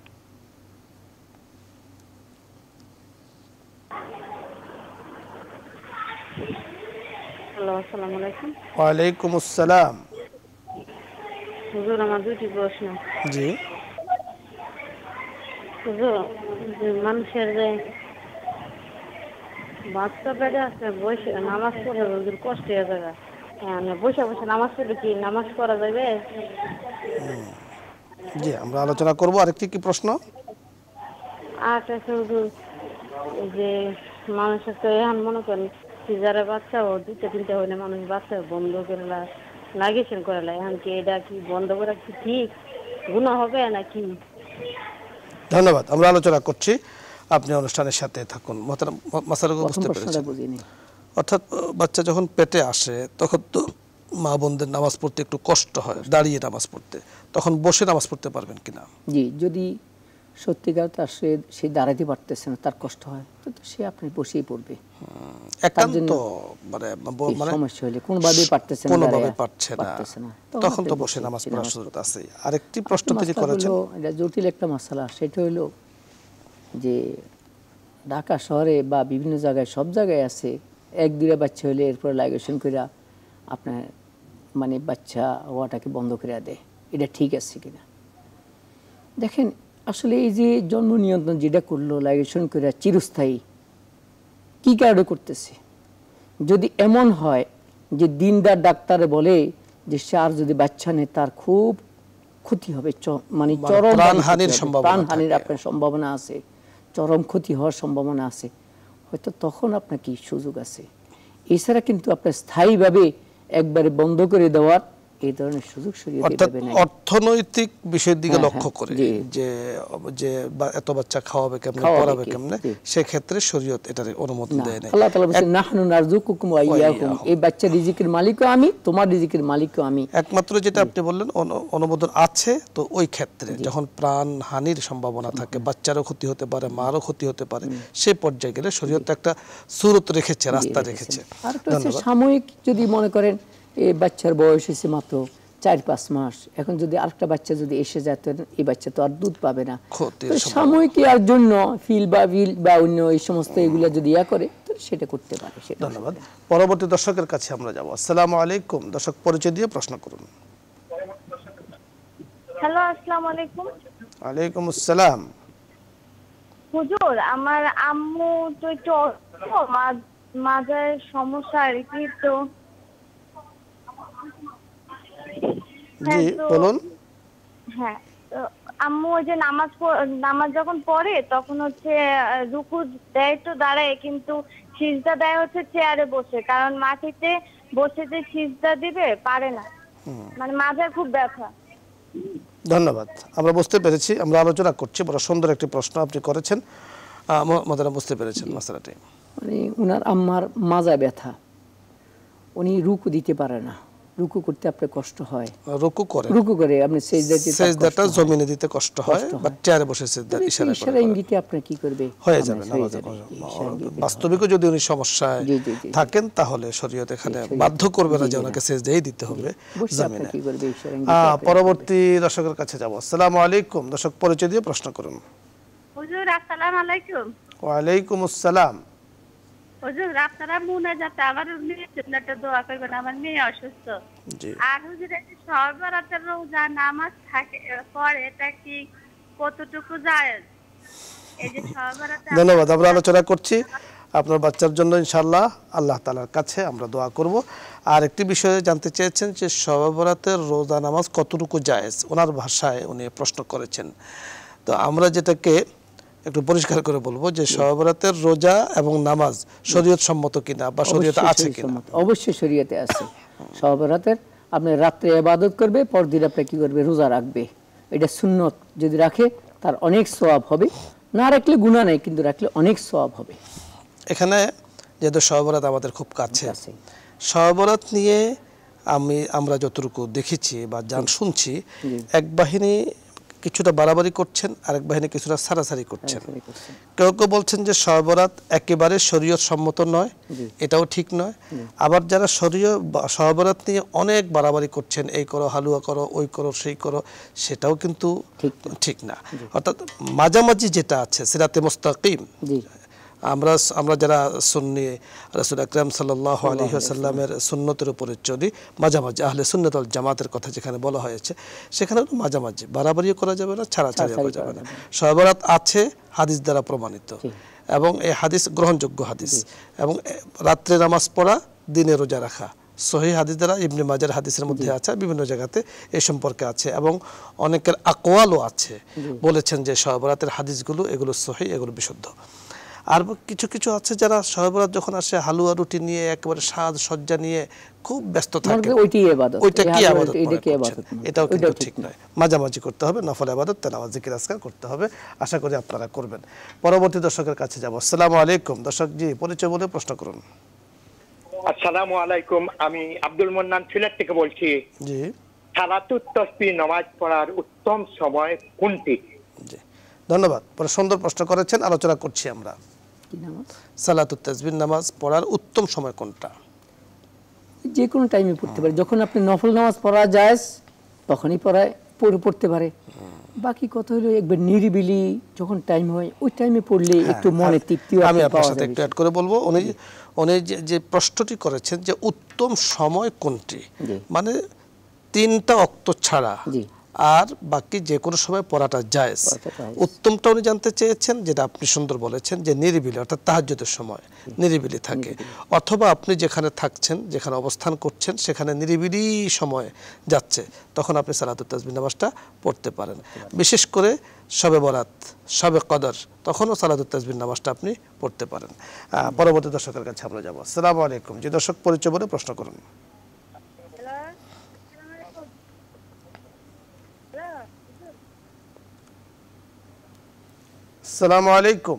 হ্যালো, আসসালামু আলাইকুম। ওয়া আলাইকুম আসসালাম। হুজুর, আমার দুটি প্রশ্ন। জি। হুজুর, মানুষের যে বাচ্চা পেটে আছে বসে নামাজ পড়ে হুজুর কষ্ট হয়ে যাবে, বসে বসে নামাজ পড়লে কি নামাজ পড়া যাবে? জি, আমরা আলোচনা করব। আরেকটি কি প্রশ্ন? আর একটা হুজুর, যে মানুষের তো এখন মনে করেন সিজারে বাচ্চা ও দুইটা তিনটা হইলে মানুষ বাচ্চা বন্ধ করে লাগিয়েছেন করে এখন কি এটা কি বন্ধ করা কি ঠিক গুনাহ হবে নাকি? ধন্যবাদ। আমরা আলোচনা করছি, আপনি অনুষ্ঠানের সাথে থাকুন। মোহতারাম মাসালাগুলো বুঝতে পেরেছেন। অর্থাৎ বাচ্চা যখন পেটে আসে তখন তো মা বোনদের নামাজ পড়তে একটু কষ্ট হয়, দাঁড়িয়ে নামাজ পড়তে, তখন বসে নামাজ পড়তে পারবেন কিনা? জি, যদি সত্যিকার তার সে সে দাঁড়াতে পারতেছে না, তার কষ্ট হয়, তো সে আপনি বসেই পড়বে। একান্ত মানে মানে সমস্যা হলে কোনোভাবে পারতেছে না, কোনোভাবে পারছে না, তখন তো বসে নামাজ পড়ার সুযোগ আছে। আরেকটি প্রশ্ন তিনি করেছেন, এটা জটিল একটা মাসালা, সেটা হলো যে ঢাকা শহরে বা বিভিন্ন জায়গায় সব জায়গায় আছে এক দুইটা বাচ্চা হলে এরপর লাইগেশন করে আপনার মানে বাচ্চা হওয়াটাকে বন্ধ করে দেয়, এটা ঠিক আছে কিনা? দেখেন, আসলে এই যে জন্ম নিয়ন্ত্রণ যেটা করলো লাইগেশন করে চিরস্থায়ী, কি কারণে করতেছে? যদি এমন হয় যে দিনদার ডাক্তারে বলে যে সে আর যদি বাচ্চা নেয় তার খুব ক্ষতি হবে, মানে চরম প্রাণহানির সম্ভাবনা, প্রাণহানির আপনার সম্ভাবনা আছে, চরম ক্ষতি হওয়ার সম্ভাবনা আছে, হয়তো তখন আপনার কি সুযোগ আছে। এছাড়া কিন্তু আপনার স্থায়ীভাবে একবারে বন্ধ করে দেওয়ার এই ধরনের সুযোগ শরীয়তে দেবে না। অর্থনৈতিক বিষয়ের দিকে লক্ষ্য করে যে যে এত বাচ্চা খাওয়াবে কেমনে, পড়াবে কেমনে, সেই ক্ষেত্রে শরীয়ত এটার অনুমোদন দেয় না। আল্লাহ তাআলা বলেন নাহনু নারযুকুকুম ওয়া ইয়াকুম, এই বাচ্চা রিজিকের মালিকও আমি, তোমার রিজিকের মালিকও আমি। একমাত্র যেটা আপনি বললেন অনুমোদন আছে, তো ওই ক্ষেত্রে যখন প্রাণহানির সম্ভাবনা থাকে, বাচ্চারও ক্ষতি হতে পারে, মারও ক্ষতি হতে পারে, সেই পর্যায়ে গেলে শরীয়ত একটা সূরত রেখেছে, রাস্তা রেখেছে। আর সাময়িক যদি মনে করেন এই বাচ্চার বয়স হয়েছে মাত্র চার পাঁচ মাস, এখন যদি আরেকটা বাচ্চা যদি এসে যায় তো এই বাচ্চা তো আর দুধ পাবে না, সাময়িক এর জন্য ফিল বা বিল বা অন্য এই সমস্ত এগুলা যদি ইয়া করে তো সেটা করতে পারে। ধন্যবাদ। পরবর্তী দর্শকের কাছে আমরা যাব। আসসালামু আলাইকুম। দর্শক পরিচয় দিয়ে প্রশ্ন করুন। হ্যালো, আসসালামু আলাইকুম। ওয়ালাইকুম আসসালাম। হুজুর, আমার আম্মু তো একটু মাজার সমস্যা আর কি, তো জি বলুন। হ্যাঁ, আম্মু ওই যে নামাজ নামাজ যখন পড়ে তখন হচ্ছে রুকু দেয় তো দাঁড়ায়, কিন্তু সিজদা দেয় হচ্ছে চেয়ারে বসে, কারণ মাটিতে বসে যে সিজদা দিবে পারে না, মানে মাজার খুব ব্যথা। ধন্যবাদ, আমরা বুঝতে পেরেছি। আমরা আলোচনা করছি, বড় সুন্দর একটি প্রশ্ন আপনি করেছেন, মাদারা বুঝতে পেরেছেন মাসালাটি। মানে উনার আম্মার মাজা ব্যথা, উনি রুকু দিতে পারে না, রুকু করতে আপনার কষ্ট হয়, রুকু করে রুকু করে আপনি সিজদা দিতে সিজদাটা জমিনে দিতে কষ্ট হয়, বা চেয়ারে বসে সিজদা ইশারা করে ইশারা ইঙ্গিতে আপনি কি করবে হয়ে যাবে না। বাস্তবিকও যদি উনি সমস্যায় থাকেন তাহলে শরীয়ত এখানে বাধ্য করবে না যে ওনাকে সিজদাই দিতে হবে জমিনে। কি করবে ইশারা ইঙ্গিতে। পরবর্তী দর্শকের কাছে যাব। আসসালামু আলাইকুম। দর্শক পরিচয় দিয়ে প্রশ্ন করুন। হুজুর আসসালামু আলাইকুম। ওয়া আলাইকুম আসসালাম। হুজুর, আপনারা মুনাজাতে আমার মেয়ের জন্য একটা দোয়া করবেন, আমার মেয়ে অসুস্থ। জি। আর হুজুর, এই যে শবে বরাতের রোজা নামাজ থাকে পড়ে, এটা কি কতটুকু জায়েজ? এই যে শবে বরাতে। ধন্যবাদ, আমরা আলোচনা করছি আপনার বাচ্চার জন্য, ইনশাআল্লাহ আল্লাহ তাআলার কাছে আমরা দোয়া করব। আর একটি বিষয়ে জানতে চেয়েছেন যে শবে বরাতের রোজা নামাজ কতটুকু জায়েজ, ওনার ভাষায় উনি প্রশ্ন করেছেন। তো আমরা যেটাকে একটু পরিষ্কার করে বলবো যে শবে বরাতের রোজা এবং নামাজ শরীয়ত সম্মত কিনা বা শরীয়তে আছে কিনা। অবশ্যই শরীয়তে আছে। শবে বরাতের আপনি রাতে ইবাদত করবে, পরদিন আপনি কি করবে, রোজা রাখবে, এটা সুন্নত। যদি রাখে তার অনেক সওয়াব হবে, না রাখলে গুনাহ নেই, কিন্তু রাখলে অনেক সওয়াব হবে। এখানে যেহেতু শবে বরাত আমাদের খুব কাছে, শবে বরাত নিয়ে আমি আমরা যতটুকু দেখেছি বা জান শুনছি, এক বাহিনী কিছুটা বাড়াবাড়ি করছেন, আরেক বাহিনী কিছুটা সারাসারি করছেন। কেউ কেউ বলছেন যে শবে বরাত একেবারে শরীয়ত সম্মত নয়, এটাও ঠিক নয়। আবার যারা শরীয় শবে বরাত নিয়ে অনেক বাড়াবাড়ি করছেন, এই করো, হালুয়া করো, ওই করো, সেই করো, সেটাও কিন্তু ঠিক না। অর্থাৎ মাঝামাঝি যেটা আছে সিরাতে মুস্তাকিম, আমরা আমরা যারা সুন্নি রাসূল আকরাম সাল্লাল্লাহু আলাইহি ওয়াসাল্লামের সুন্নতের উপরে চলি, মাঝামাঝি আহলে সুন্নাত ওয়াল জামাতের কথা যেখানে বলা হয়েছে, সেখানে মাঝামাঝি, বাড়াবাড়িও করা যাবে না, ছাড়াছাড়িও করা যাবে না। শবে বরাত আছে হাদিস দ্বারা প্রমাণিত, এবং এই হাদিস গ্রহণযোগ্য হাদিস, এবং রাত্রে নামাজ পড়া, দিনে রোজা রাখা সহিহ হাদিস দ্বারা ইবনে মাজার হাদিসের মধ্যে আছে, বিভিন্ন জায়গাতে এই সম্পর্কে আছে, এবং অনেকের আকওয়ালও আছে, বলেছেন যে শবে বরাতের হাদিসগুলো এগুলো সহিহ, এগুলো বিশুদ্ধ। আর কিছু কিছু আছে যারা শবে বরাত যখন আসে হালুয়া রুটি নিয়ে একেবারে সাজ সজ্জা নিয়ে খুব ব্যস্ত থাকে, ওইটাই ইবাদত, ওইটা কি ইবাদত? এটা কি ইবাদত? এটাও কিন্তু ঠিক নয়। মাঝামাঝি করতে হবে, নফল ইবাদত তেলাওয়াত জিকির আজকার করতে হবে। আশা করি আপনারা করবেন। পরবর্তী দর্শকের কাছে যাব। আসসালামু আলাইকুম। দর্শক জি, পরিচয় বলে প্রশ্ন করুন। আসসালামু আলাইকুম, আমি আব্দুল মান্নান সিলেট থেকে বলছি। জি, সালাতুত তাসবিহ নামাজ পড়ার উত্তম সময় কোনটি? জি, ধন্যবাদ। পরে সুন্দর প্রশ্ন করেছেন, আলোচনা করছি আমরা। কি নামাজ? সালাতুত তাসবিহ নামাজ পড়ার উত্তম সময় কোনটা? যে কোনো টাইমে পড়তে পারে, যখন আপনি নফল নামাজ পড়া যায় তখনই পড়ায় পড়ে পড়তে পারে। বাকি কথা হলো একবার নিরিবিলি যখন টাইম হয় ওই টাইমে পড়লে একটু মনে তৃপ্তি। আমি আপনার সাথে একটু অ্যাড করে বলবো, উনি উনি যে প্রশ্নটি করেছেন যে উত্তম সময় কোনটি, মানে তিনটা ওয়াক্ত ছাড়া আর বাকি যে কোনো সময় পড়াটা জায়েজ। উত্তমটা উনি জানতে চেয়েছেন, যেটা আপনি সুন্দর বলেছেন যে নিরিবিলি, অর্থাৎ তাহাজ্জুদের সময় নিরিবিলি থাকে, অথবা আপনি যেখানে থাকছেন, যেখানে অবস্থান করছেন সেখানে নিরিবিলি সময় যাচ্ছে, তখন আপনি সালাতুত তাসবিহ নামাজটা পড়তে পারেন। বিশেষ করে শবে বরাত, শবে কদর, তখনও সালাতুত তাসবিহ নামাজটা আপনি পড়তে পারেন। পরবর্তী দর্শকের কাছে আমরা যাব। আসসালামু আলাইকুম। যে দর্শক পরিচয় বলে প্রশ্ন করুন। আসসালামু আলাইকুম।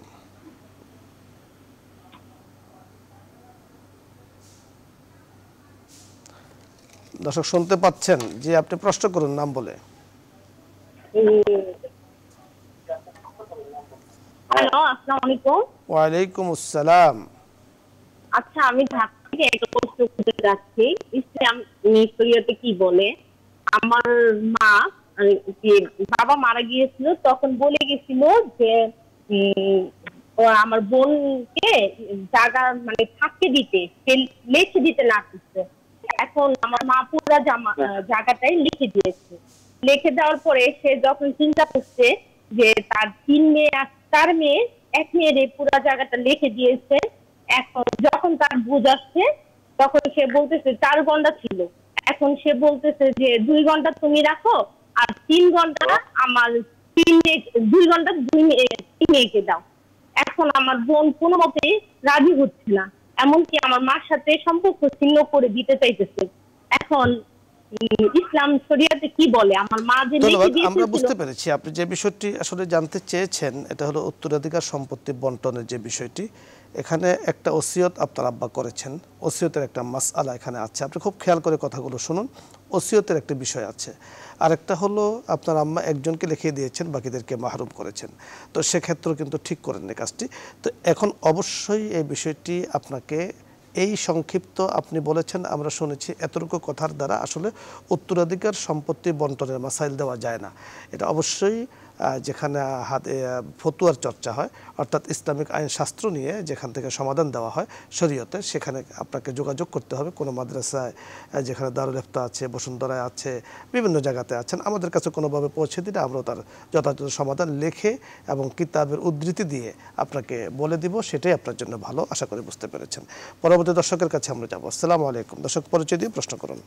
দর্শক শুনতে পাচ্ছেন? যে আপনি প্রশ্ন করুন নাম বলে। হ্যালো, আসসালামু আলাইকুম। ওয়ালাইকুম আসসালাম। আচ্ছা, আমি ঢাকা থেকে একটা প্রশ্ন করতে যাচ্ছি। ইসলাম শরীয়তে কি বলে? আমার মা, বাবা মারা গিয়েছিল, তখন বলে গেছিল যে আমার বোনকে জায়গা মানে থাকতে দিতে, লিখে দিতে না করছে। এখন আমার মা পুরা জায়গাটাই লিখে দিয়েছে। লিখে দেওয়ার পরে সে যখন চিন্তা করছে যে তার তিন মেয়ে, তার মেয়ে এক মেয়ের এই পুরা জায়গাটা লিখে দিয়েছে, এখন যখন তার বুঝ আসছে তখন সে বলতেছে চার ঘন্টা ছিল, এখন সে বলতেছে যে দুই ঘন্টা তুমি রাখো আর তিন ঘন্টা আমার তিন মেয়ে, দুই ঘন্টা দুই মেয়ে তিন মেয়েকে দাও। এখন আমার বোন কোনো মতেই রাজি হচ্ছে না, এমনকি আমার মার সাথে সম্পর্ক ছিন্ন করে দিতে চাইতেছে। এখন ইসলাম শরিয়াতে কি বলে? আমার মা যে লিখে দিয়েছিল। আমরা বুঝতে পেরেছি আপনি যে বিষয়টি আসলে জানতে চেয়েছেন, এটা হলো উত্তরাধিকার সম্পত্তি বন্টনের যে বিষয়টি। এখানে একটা ওসিয়ত আপনার আব্বা করেছেন, ওসিয়তের একটা মাসআলা এখানে আছে, আপনি খুব খেয়াল করে কথাগুলো শুনুন। ওসিয়তের একটা বিষয় আছে, আরেকটা হলো আপনার আম্মা একজনকে লিখে দিয়েছেন, বাকিদেরকে মাহরুম করেছেন, তো সেক্ষেত্রেও কিন্তু ঠিক করেননি কাজটি। তো এখন অবশ্যই এই বিষয়টি আপনাকে, এই সংক্ষিপ্ত আপনি বলেছেন, আমরা শুনেছি, এতটুকু কথার দ্বারা আসলে উত্তরাধিকার সম্পত্তি বন্টনের মাসাইল দেওয়া যায় না। এটা অবশ্যই যেখানে হাতে ফতুয়ার চর্চা হয়, অর্থাৎ ইসলামিক আইন শাস্ত্র নিয়ে যেখান থেকে সমাধান দেওয়া হয় শরীয়তে, সেখানে আপনাকে যোগাযোগ করতে হবে। কোনো মাদ্রাসায়, যেখানে দারুল ইফতা আছে, বসুন্ধরায় আছে, বিভিন্ন জায়গাতে আছেন, আমাদের কাছে কোনোভাবে পৌঁছে দিলে আমরাও তার যথাযথ সমাধান লিখে এবং কিতাবের উদ্ধৃতি দিয়ে আপনাকে বলে দিব, সেটাই আপনার জন্য ভালো। আশা করি বুঝতে পেরেছেন। পরবর্তী দর্শকের কাছে আমরা যাব। আসসালামু আলাইকুম। দর্শক পরিচয় দিয়ে প্রশ্ন করুন।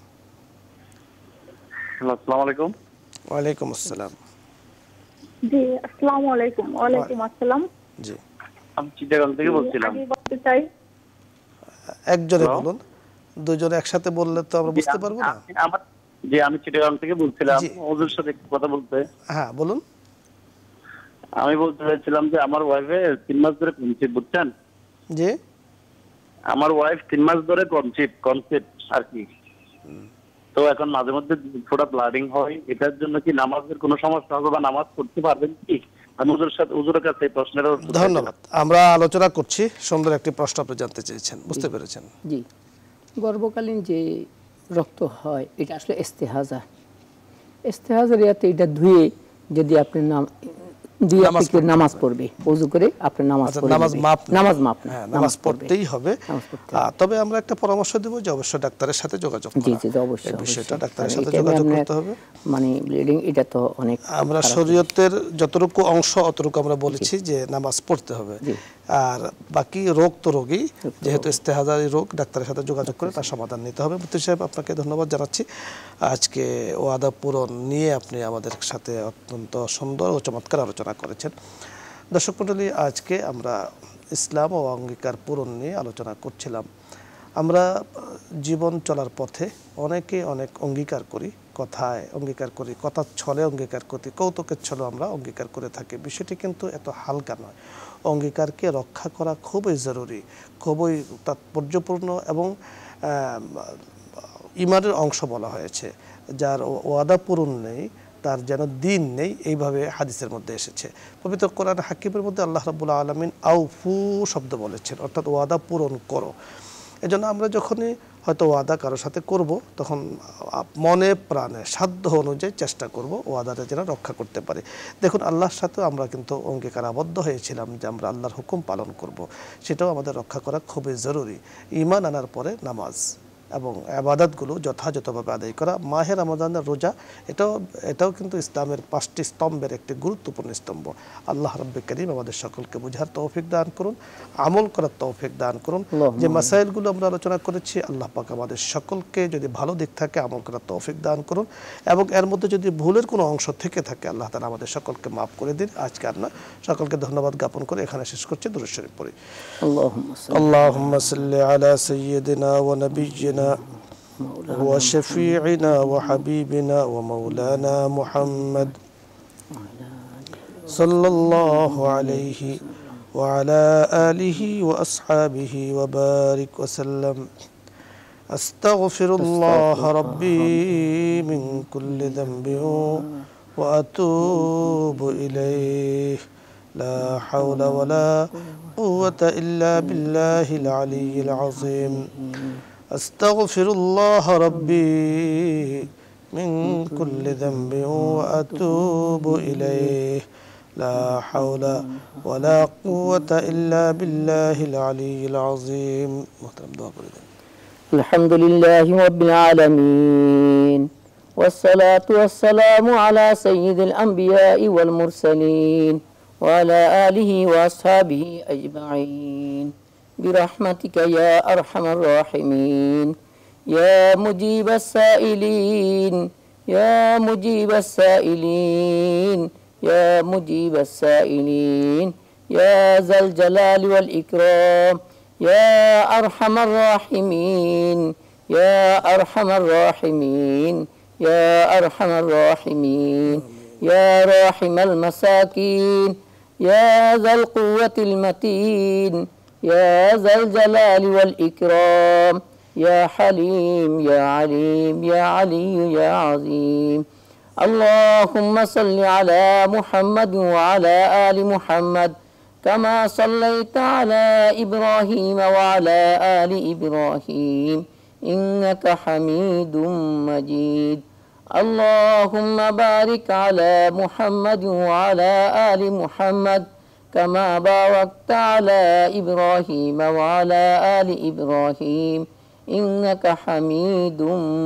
আসসালামু আলাইকুম। ওয়ালাইকুম আসসালাম। জি, আসসালামু আলাইকুম। ওয়ালাইকুম আসসালাম। জি, আমি চিটাগাং থেকে বলছিলাম। আমি বলতে চাই, একজনে বলুন, দুজনে একসাথে বললে তো আমরা বুঝতে পারবো না। আমার জি, আমি চিটাগাং থেকে বলছিলাম, ওদের সাথে একটু কথা বলতে। হ্যাঁ, বলুন। আমি বলতে চাইছিলাম যে আমার ওয়াইফে তিন মাস ধরে কনসিভ, বুঝছেন? জি, আমার ওয়াইফ তিন মাস ধরে কনসিভ কনসিভ আর কি। তো এখন মাঝে মধ্যে ফোটা ব্লাডিং হয়, এটার জন্য কি নামাজের কোনো সমস্যা হবে বা নামাজ পড়তে পারবেন কি? আমি ওদের সাথে ওদের কাছে এই প্রশ্নের উত্তর। ধন্যবাদ। আমরা আলোচনা করছি, সুন্দর একটি প্রশ্ন আপনি জানতে চেয়েছেন, বুঝতে পেরেছেন? জি, গর্ভকালীন যে রক্ত হয় এটা আসলে ইস্তেহাজা। ইস্তেহাজার ইয়াতে এটা ধুয়ে যদি আপনি নাম দিয়ে আপনি নামাজ পড়বে, ওযু করে আপনি নামাজ পড়বে, নামাজ মাপ নামাজ মাপ হ্যাঁ, নামাজ পড়তেই হবে। তবে আমরা একটা পরামর্শ দেব যে অবশ্যই ডাক্তারের সাথে যোগাযোগ করা। জি জি, অবশ্যই বিষয়টা ডাক্তারের সাথে যোগাযোগ করতে হবে। মানে ব্লিডিং এটা তো অনেক, আমরা শরীয়তের যতটুকু অংশ অতটুকু আমরা বলেছি যে নামাজ পড়তে হবে, আর বাকি রোগ তো রোগী, যেহেতু ইস্তেহাজারি রোগ, ডাক্তারের সাথে যোগাযোগ করে তার সমাধান নিতে হবে। মুফতি সাহেব, আপনাকে ধন্যবাদ জানাচ্ছি। আজকে ওয়াদা পূরণ নিয়ে আপনি আমাদের সাথে অত্যন্ত সুন্দর ও চমৎকার আলোচনা করেছেন। দর্শক মণ্ডলী, আজকে আমরা ইসলাম ও অঙ্গীকার পূরণ নিয়ে আলোচনা করছিলাম। আমরা জীবন চলার পথে অনেকে অনেক অঙ্গীকার করি, কথায় অঙ্গীকার করি, কথার ছলে অঙ্গীকার করি, কৌতুকের ছলে আমরা অঙ্গীকার করে থাকি। বিষয়টি কিন্তু এত হালকা নয়। অঙ্গীকারকে রক্ষা করা খুবই জরুরি, খুবই তাৎপর্যপূর্ণ এবং ঈমানের অংশ বলা হয়েছে। যার ওয়াদা পূরণ নেই তার যেন দিন নেই, এইভাবে হাদিসের মধ্যে এসেছে। পবিত্র কোরআন হাকিমের মধ্যে আল্লাহ রাব্বুল আলামিন আউফু শব্দ বলেছেন, অর্থাৎ ওয়াদা পূরণ করো। এজন্য আমরা যখনই হয়তো ওয়াদা কারোর সাথে করব তখন মনে প্রাণে সাধ্য অনুযায়ী চেষ্টা করব ওয়াদাটা যেন রক্ষা করতে পারি। দেখুন, আল্লাহর সাথেও আমরা কিন্তু অঙ্গীকার আবদ্ধ হয়েছিলাম যে আমরা আল্লাহর হুকুম পালন করব, সেটাও আমাদের রক্ষা করা খুবই জরুরি। ঈমান আনার পরে নামাজ এবং ইবাদতগুলো যথাযথভাবে আদায় করা। মাহে রমজানের রোজা এটাও এটাও কিন্তু ইসলামের পাঁচটি স্তম্ভের একটি গুরুত্বপূর্ণ স্তম্ভ। আল্লাহ রাব্বুল কারীম আমাদের সকলকে বুঝার তৌফিক দান করুন, আমল করার তৌফিক দান করুন। যে মাসাইলগুলো আমরা আলোচনা করেছি আল্লাহ পাক আমাদের সকলকে যদি ভালো দিক থাকে আমল করার তৌফিক দান করুন, এবং এর মধ্যে যদি ভুলের কোনো অংশ থেকে থাকে আল্লাহ তাআলা আমাদের সকলকে মাফ করে দিন। আজকে আমরা সকলকে ধন্যবাদ জ্ঞাপন করে এখানে শেষ করছি। দুরূদ শরীফ পড়ি। আল্লাহুম্মা সাল্লি আলা সাইয়্যিদিনা ওয়া নাবিয়্যিনা وشفيعنا وحبيبنا ومولانا محمد صلى الله عليه وعلى آله وأصحابه وبارك وسلم. أستغفر الله ربي من كل ذنب وأتوب إليه لا حول ولا قوة إلا بالله العلي العظيم. أستغفر الله ربي من كل ذنب وأتوب إليه لا حول ولا قوة إلا بالله العلي العظيم. الحمد لله رب العالمين والصلاة والسلام على سيد الأنبياء والمرسلين وعلى آله وأصحابه أجمعين برحمتك يا أرحم الراحمين يا مجيب السائلين يا مجيب السائلين يا مجيب السائلين يا ذا الجلال والإكرام يا أرحم الراحمين يا أرحم الراحمين يا أرحم الراحمين يا راحم المساكين يا ذا القوة المتين يا ذا الجلال والإكرام يا حليم يا عليم يا علي يا عظيم. اللهم صل على محمد وعلى آل محمد كما صليت على إبراهيم وعلى آل إبراهيم إنك حميد مجيد. اللهم بارك على محمد وعلى آل محمد كما باركت على إبراهيم وعلى آل إبراهيم إنك حميد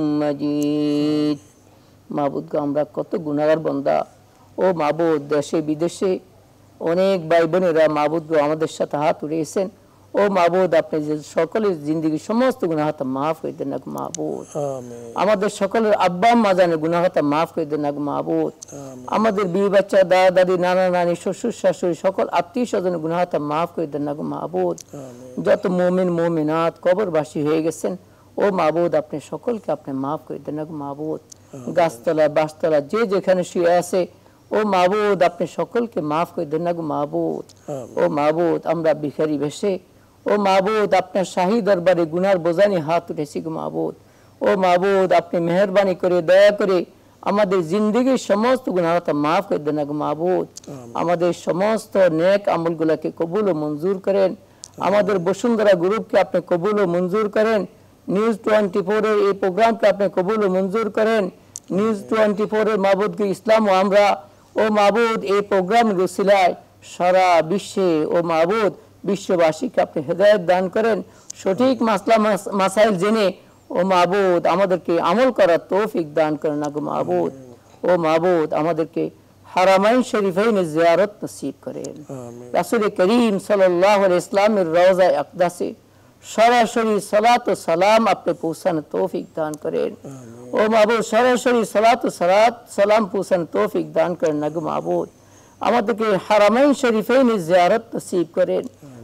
مجيد. মাবুদ গো, আমরা কত গুনাহগার বান্দা। ও মাবুদ, দেশে বিদেশে অনেক ভাই বোনেরা মাবুদ গো আমাদের সাথে হাত উঠিয়েছেন। ও মাবুদ, আপনি যে সকলের জিন্দেগি সমস্ত গুনাহ হাত মাফ করে দেন না মাবুদ। আমাদের সকলের আব্বা আম্মা জানে গুনাহ হাত মাফ করে দেন না মাবুদ। আমাদের বিবি বাচ্চা, দাদা দাদি, নানা নানি, শ্বশুর শাশুড়ি, সকল আত্মীয় স্বজনের গুনাহ হাত মাফ করে দেন না মাবুদ। যত মুমিন মুমিনাত কবরবাসী হয়ে গেছেন ও মাবুদ, আপনি সকলকে আপনি মাফ করে দেন না মাবুদ। গাছতলা বাসতলা যে যেখানে শুয়ে আছে ও মাবুদ, আপনি সকলকে মাফ করে দেন না মাবুদ। ও মাবুদ, আমরা ভিখারি বেশে ও মাবুদ আপনার শাহী দরবারে গুনার বোঝানি হাত উঠেছি গো মাবুদ। ও মাবুদ, আপনি মেহরবানি করে দয়া করে আমাদের জিন্দগির সমস্ত গুনাহ মাফ করে দেন গো মাবুদ। আমাদের সমস্ত নেক আমলগুলোকে কবুল ও মঞ্জুর করেন। আমাদের বসুন্ধরা গ্রুপকে আপনি কবুল ও মঞ্জুর করেন। নিউজ টোয়েন্টি ফোর এর এই প্রোগ্রামকে আপনি কবুল ও মঞ্জুর করেন। নিউজ টোয়েন্টি ফোর এর মাবুদকে ইসলাম ও আমরা ও মাবুদ এই প্রোগ্রাম রসিলায় সারা বিশ্বে ও মাবুদ বিশ্ববাসীকে আপনি হেদায়েত দান করেন। সঠিক মাসলা মাসাইল জেনে ও মাবুদ আমাদেরকে আমল করার তৌফিক দান করেন না গো মাবুদ। ও মাবুদ, আমাদেরকে হারামাইন শরীফাইনে জিয়ারত নসিব করেন। রাসূল করিম সাল্লাল্লাহু আলাইহি ইসলামের রওজায়ে আকদাসে সরাসরি সালাত ও সালাম আপনি পৌঁছানোর তৌফিক দান করেন। ও মাবুদ, সরাসরি সালাত ও সালাত সালাম পৌঁছানোর তৌফিক দান করেন না গো মাবুদ। আমাদেরকে হারামাইন শরীফাইনে জিয়ারত নসিব করেন।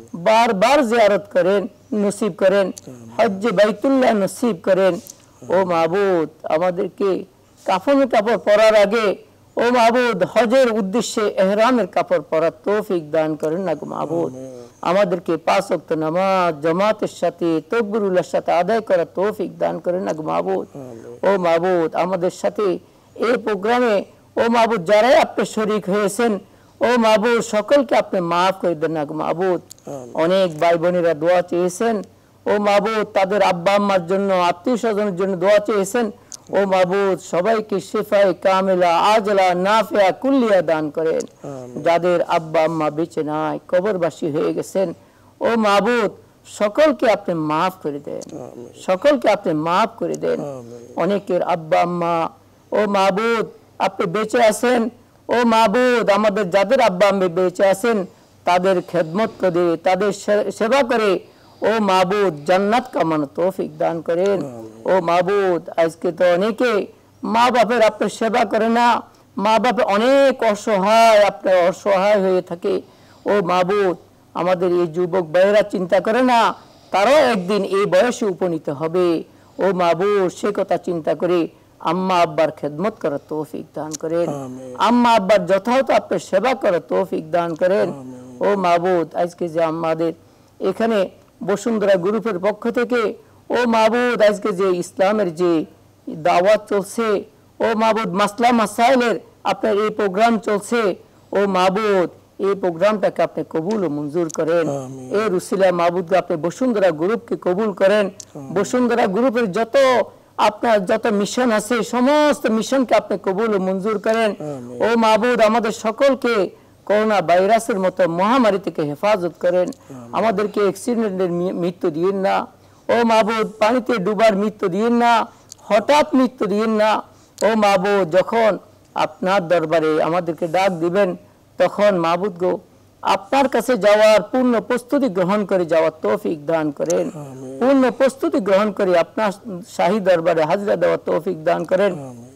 বারবার জিয়ারত করেন, নসিব করেন, হজ্জে বাইতুল্লাহ নসিব করেন। ও মাবুদ, আমাদেরকে কাফনের কাপড় পরার আগে ও মাবুদ হজের উদ্দেশ্যে এহরামের কাপড় পরার তৌফিক দান করেন না গো মাবুদ। আমাদেরকে পাঁচ ওয়াক্ত নামাজ জামাতের সাথে তাকবীরুল্লাহর সাথে আদায় করার তৌফিক দান করেন না গো মাবুদ। ও মাবুদ, আমাদের সাথে এই প্রোগ্রামে ও মাবুদ যারাই আপনি শরীক হয়েছেন ও মাবুদ সকলকে আপনি মাফ করে দেন না গো মাবুদ। অনেক ভাই বোনেরা দোয়া চেয়েছেন ও মাবুদ, তাদের আব্বা আম্মার জন্য, আত্মীয় স্বজনের জন্য দোয়া চেয়েছেন ও মাবুদ। সবাইকে শিফায়ে কামিলা আজলা নাফিয়া কুল্লিয়া দান করেন। যাদের আব্বা আম্মা বেঁচে নাই, কবরবাসী হয়ে গেছেন ও মাবুদ সকলকে আপনি মাফ করে দেন, সকলকে আপনি মাফ করে দেন। অনেকের আব্বা আম্মা ও মাবুদ আপনি বেঁচে আছেন ও মাবুদ, আমাদের যাদের আব্বা আম্মা বেঁচে আছেন তাদের খেদমত করে, তাদের সেবা করে ও মাবুদ জান্নাত কামানোর তৌফিক দান করেন। ও মাবুদ, আজকে তো অনেকে মা বাপের আপনার সেবা করে না, মা বাপে অনেক অসহায়, আপনার অসহায় হয়ে থাকে। ও মাবুদ, আমাদের এই যুবক ভাইয়েরা চিন্তা করে না তারাও একদিন এই বয়সে উপনীত হবে। ও মাবুদ, সে কথা চিন্তা করে আম্মা আব্বার খেদমত করার তৌফিক দান করেন, আম্মা আব্বার যথাযথ আপনার সেবা করার তৌফিক দান করেন। ও মাবুদ, আজকে যে আমাদের এখানে বসুন্ধরা গ্রুপের পক্ষ থেকে ও মাবুদ আজকে যে ইসলামের যে দাওয়াত চলছে, ও মাবুদ মাসলা মাসাইলের আপনার এই প্রোগ্রাম চলছে, ও মাবুদ এই প্রোগ্রামটাকে আপনি কবুল ও মঞ্জুর করেন। এই রুসিলা মাবুদকে আপনি বসুন্ধরা গ্রুপকে কবুল করেন। বসুন্ধরা গ্রুপের যত আপনার যত মিশন আছে সমস্ত মিশনকে আপনি কবুল ও মঞ্জুর করেন। ও মাবুদ, আমাদের সকলকে করোনা ভাইরাসের মতো মহামারী থেকে হেফাজত করেন। আমাদেরকে অ্যাক্সিডেন্টের মৃত্যু দিয়েন না ও মাবুদ, পানিতে ডুবার মৃত্যু দিয়েন না, হঠাৎ মৃত্যু দিয়েন না। ও মাবুদ, যখন আপনার দরবারে আমাদেরকে ডাক দিবেন তখন মাবুদ গো আপনার কাছে যাওয়ার পূর্ণ প্রস্তুতি গ্রহণ করে যাওয়ার তৌফিক দান করেন, পূর্ণ প্রস্তুতি গ্রহণ করে আপনার শাহী দরবারে হাজরা দেওয়ার তৌফিক দান করেন।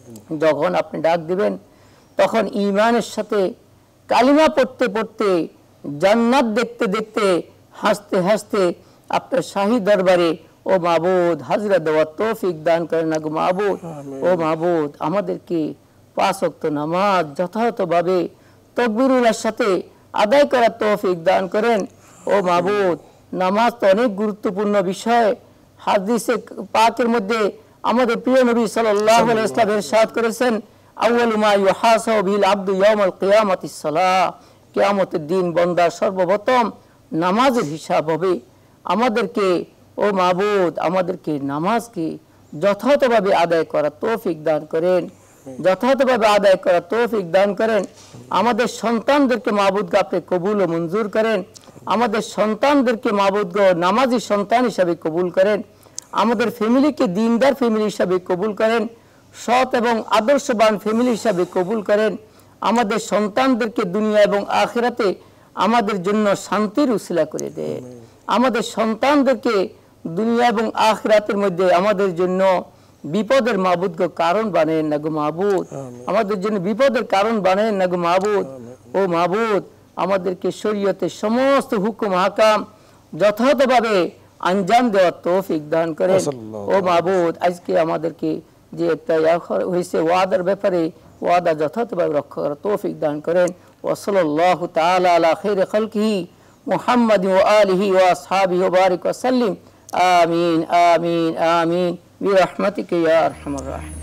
যখন আপনি ডাক দিবেন তখন ঈমানের সাথে কালিমা পড়তে পড়তে জান্নাত দেখতে দেখতে হাসতে হাসতে আপনার শাহী দরবারে ও মাবুদ হাজরা দেওয়ার তৌফিক দান করেন না গো মাবুদ। ও মাবুদ, আমাদেরকে পাঁচ ওয়াক্ত নামাজ যথাযথভাবে তাকবীরুল্লাহর সাথে আদায় করার তৌফিক দান করেন। ও মাবুদ, নামাজ তো অনেক গুরুত্বপূর্ণ বিষয়। হাদিসে পাকের মধ্যে আমাদের প্রিয় নবী সাল্লাল্লাহু আলাইহি ওয়াসাল্লাম ইরশাদ করেছেন, আউয়ালু মা ইউহাসাবু বিল আবদু ইয়াউমাল কিয়ামাতিস সালাহ, কিয়ামতের দিন বান্দার সর্বপ্রথম নামাজের হিসাব হবে। আমাদেরকে ও মাবুদ আমাদেরকে নামাজকে যথাযথভাবে আদায় করার তৌফিক দান করেন, যথাযথভাবে আদায় করার তৌফিক দান করেন। আমাদের সন্তানদেরকে মাবুদকে আপনি কবুল ও মঞ্জুর করেন। আমাদের সন্তানদেরকে মাবুদকে নামাজি সন্তান হিসাবে কবুল করেন। আমাদের ফ্যামিলিকে দিনদার ফ্যামিলি হিসাবে কবুল করেন, সৎ এবং আদর্শবান ফ্যামিলি হিসাবে কবুল করেন। আমাদের সন্তানদেরকে দুনিয়া এবং আখিরাতে আমাদের জন্য শান্তির উসিলা করে দেন। আমাদের সন্তানদেরকে দুনিয়া এবং আখিরাতের মধ্যে আমাদের জন্য বিপদের মাবুদকে কারণ বানায় না গো মাবুদ, আমাদের জন্য বিপদের কারণ বানায় না গো মাবুদ। ও মাবুদ, আমাদেরকে শরীয়তের সমস্ত হুকুম হাকাম যথাযথভাবে আঞ্জাম দেওয়ার তৌফিক দান করেন। ও মাবুদ, আজকে আমাদেরকে যে একটা হয়েছে ওয়াদার ব্যাপারে ওয়াদা যথাযথভাবে রক্ষা করার তৌফিক দান করেন। ওয়া সাল্লাল্লাহু তাআলা আলা খাইরি খালকিহি মুহাম্মাদিন ওয়া আলিহি ওয়া আসহাবিহি ওয়া বারিক ওয়া সাল্লিম। আমিন আমিন আমিন বিরহমাতিকা ইয়া আরহামার রাহিমিন।